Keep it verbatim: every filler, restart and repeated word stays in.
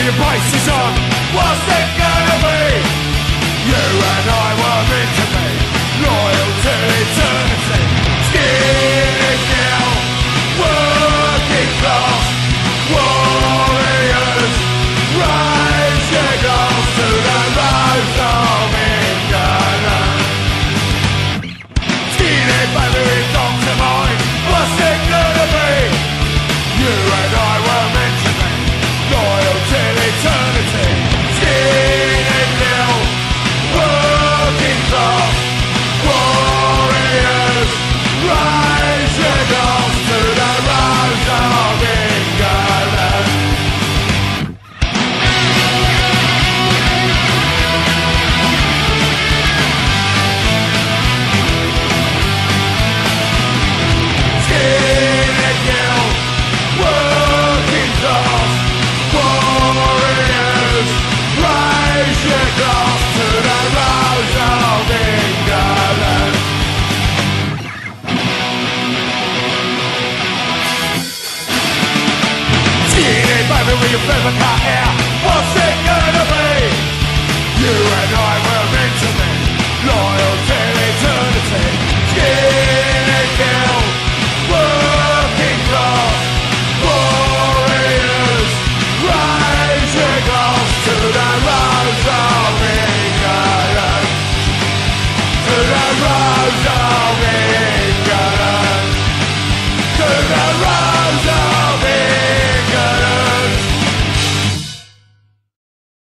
with your braces on. What's it gonna be? You and I were meant to be loyal till eternity. Skinhead now, working class warriors, raise your glass to the rose of England. Skinhead baby with Doctor Mind. What's it gonna be? You and I were meant to be loyal till eternity. Skinhead now, working class warriors, raise your glass to the rose of England. Skinhead now, working class warriors, raise your glass to the rose of England. Skinhead baby with your feathercut hair. What's it gonna be? You and I were meant to be loyal till eternity.